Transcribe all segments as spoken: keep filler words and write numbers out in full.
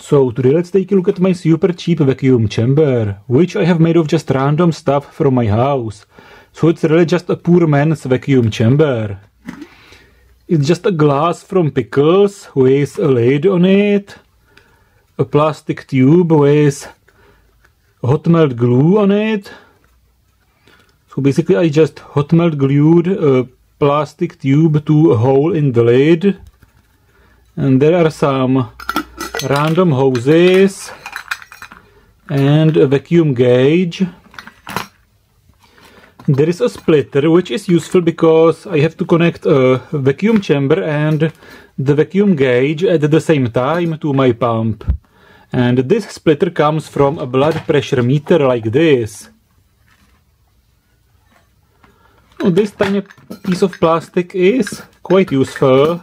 So today let's take a look at my super cheap vacuum chamber, which I have made of just random stuff from my house. So it's really just a poor man's vacuum chamber. It's just a glass from Pickles with a lid on it, a plastic tube with hot melt glue on it. So basically I just hot melt glued a plastic tube to a hole in the lid, and there are some random hoses and a vacuum gauge. There is a splitter which is useful because I have to connect a vacuum chamber and the vacuum gauge at the same time to my pump. And this splitter comes from a blood pressure meter like this. Oh, this tiny piece of plastic is quite useful.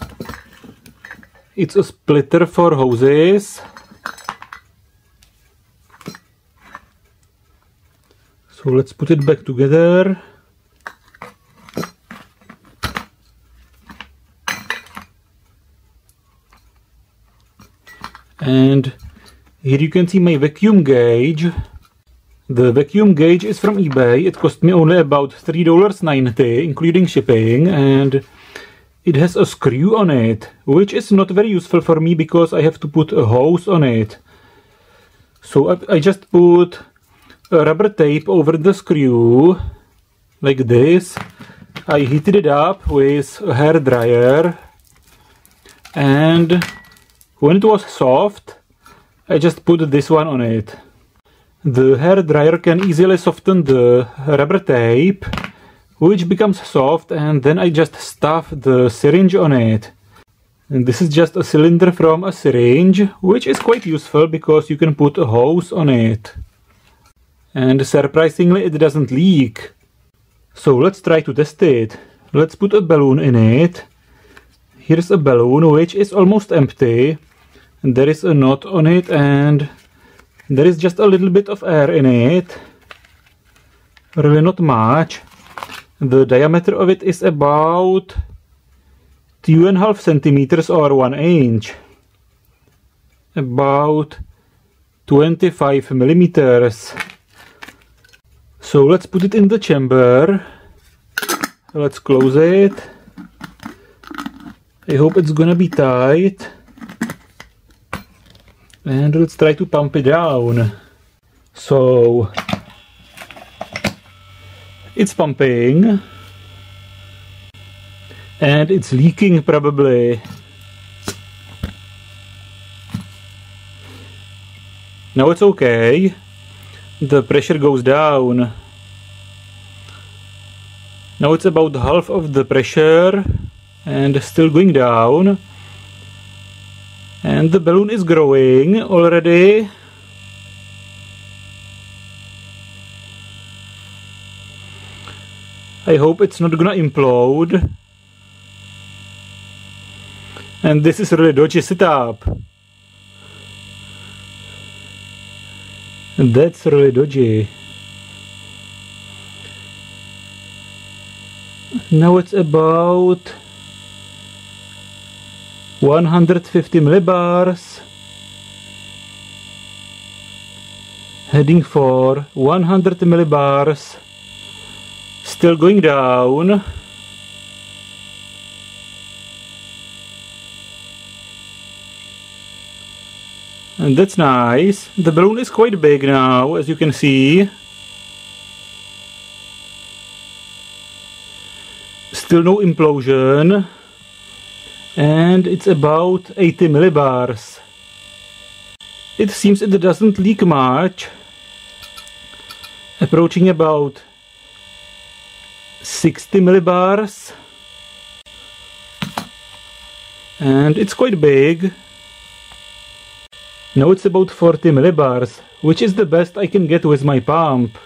It's a splitter for hoses. So let's put it back together. And here you can see my vacuum gauge. The vacuum gauge is from eBay. It cost me only about three dollars and ninety cents, including shipping, and it has a screw on it, which is not very useful for me because I have to put a hose on it. So I, I just put a rubber tape over the screw, like this. I heated it up with a hair dryer, and when it was soft, I just put this one on it. The hair dryer can easily soften the rubber tape, which becomes soft, and then I just stuff the syringe on it. And this is just a cylinder from a syringe, which is quite useful because you can put a hose on it. And surprisingly, it doesn't leak. So let's try to test it. Let's put a balloon in it. Here's a balloon which is almost empty. And there is a knot on it, and there is just a little bit of air in it. Really not much. The diameter of it is about two and a half centimeters or one inch. About twenty-five millimeters. So let's put it in the chamber. Let's close it. I hope it's gonna be tight. And let's try to pump it down. So it's pumping, and it's leaking probably. Now it's okay. The pressure goes down. Now it's about half of the pressure and still going down. And the balloon is growing already. I hope it's not gonna implode. And this is really dodgy setup. And that's really dodgy. Now it's about one hundred fifty millibars. Heading for one hundred millibars. Still going down. And that's nice. The balloon is quite big now, as you can see. Still no implosion. And it's about eighty millibars. It seems it doesn't leak much. Approaching about sixty millibars. And it's quite big. Now it's about forty millibars, which is the best I can get with my pump.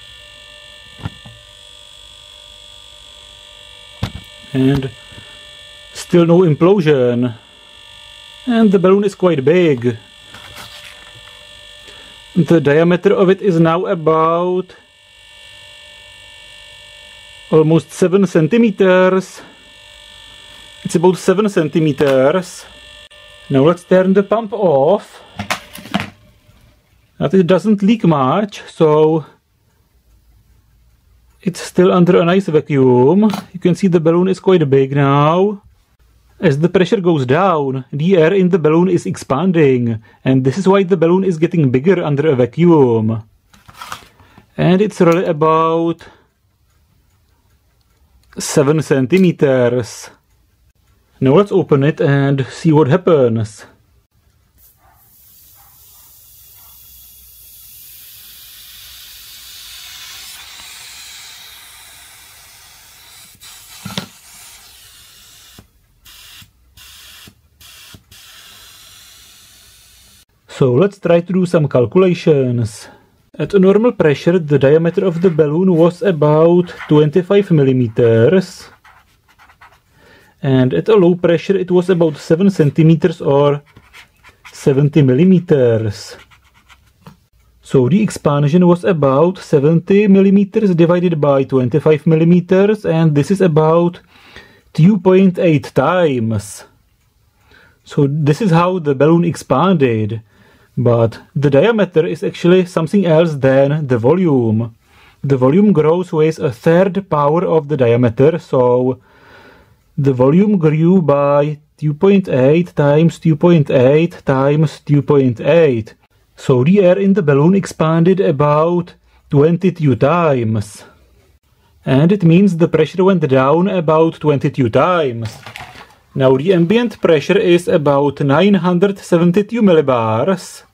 And still no implosion. And the balloon is quite big. The diameter of it is now about almost seven centimeters. It's about seven centimeters. Now let's turn the pump off. That it doesn't leak much, so it's still under a nice vacuum. You can see the balloon is quite big now. As the pressure goes down, the air in the balloon is expanding, and this is why the balloon is getting bigger under a vacuum. And it's really about seven centimeters. Now let's open it and see what happens. So let's try to do some calculations. At a normal pressure, the diameter of the balloon was about twenty-five millimeters. And at a low pressure, it was about seven centimeters or seventy millimeters. So the expansion was about seventy millimeters divided by twenty-five millimeters, and this is about two point eight times. So this is how the balloon expanded. But the diameter is actually something else than the volume. The volume grows with a third power of the diameter, so the volume grew by two point eight times two point eight times two point eight. So the air in the balloon expanded about twenty-two times. And it means the pressure went down about twenty-two times. Now the ambient pressure is about nine hundred seventy-two millibars.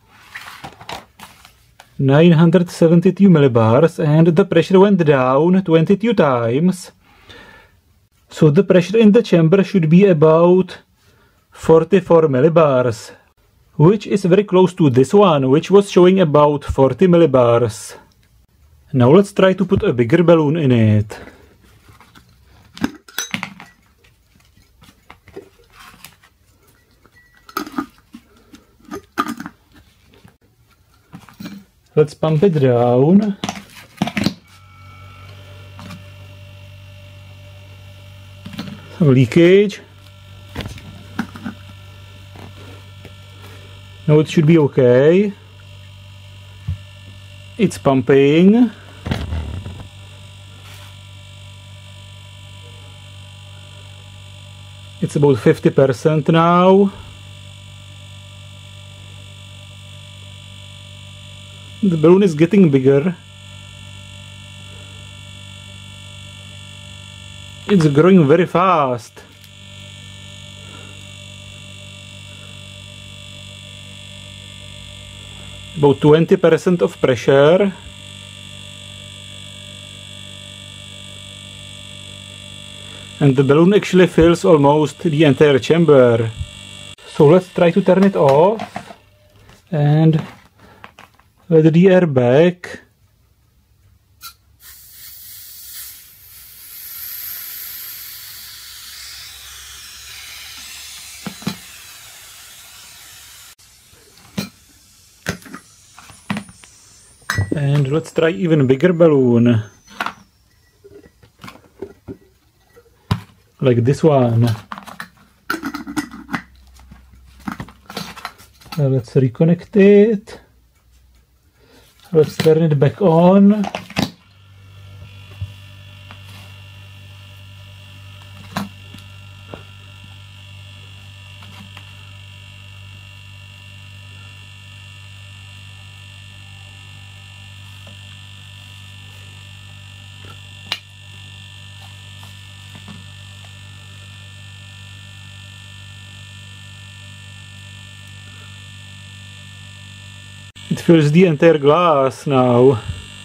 nine hundred seventy-two millibars, and the pressure went down twenty-two times. So the pressure in the chamber should be about forty-four millibars, which is very close to this one, which was showing about forty millibars. Now let's try to put a bigger balloon in it. Let's pump it down. Some leakage. Now it should be okay. It's pumping. It's about fifty percent now. The balloon is getting bigger. It's growing very fast. About twenty percent of pressure. And the balloon actually fills almost the entire chamber. So let's try to turn it off and let the air back. And let's try even bigger balloon. Like this one. Uh, let's reconnect it. Let's turn it back on. It fills the entire glass now.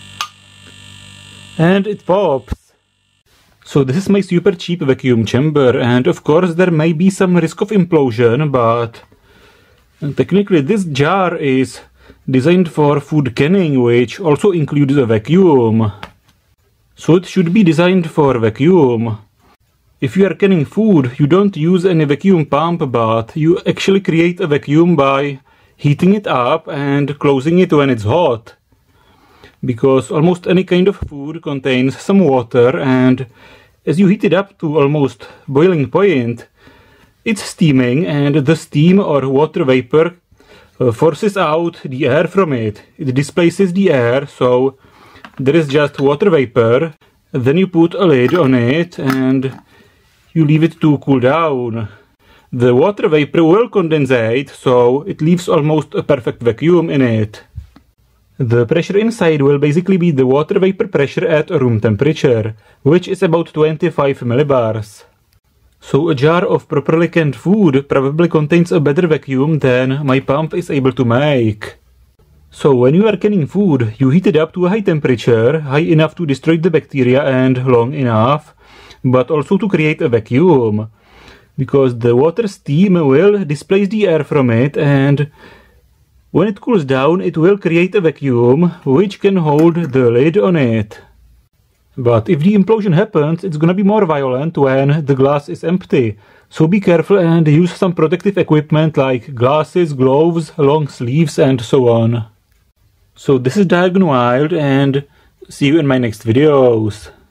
And it pops. So this is my super cheap vacuum chamber, and of course there may be some risk of implosion, but technically this jar is designed for food canning, which also includes a vacuum. So it should be designed for vacuum. If you are canning food, you don't use any vacuum pump, but you actually create a vacuum by heating it up and closing it when it's hot. Because almost any kind of food contains some water, and as you heat it up to almost boiling point, it's steaming, and the steam or water vapor uh, forces out the air from it. It displaces the air, so there is just water vapor. Then you put a lid on it and you leave it to cool down. The water vapor will condensate, so it leaves almost a perfect vacuum in it. The pressure inside will basically be the water vapor pressure at room temperature, which is about twenty-five millibars. So a jar of properly canned food probably contains a better vacuum than my pump is able to make. So when you are canning food, you heat it up to a high temperature, high enough to destroy the bacteria and long enough, but also to create a vacuum. Because the water steam will displace the air from it, and when it cools down it will create a vacuum which can hold the lid on it. But if the implosion happens, it's gonna be more violent when the glass is empty. So be careful and use some protective equipment like glasses, gloves, long sleeves and so on. So this is Diagon Wild, and see you in my next videos.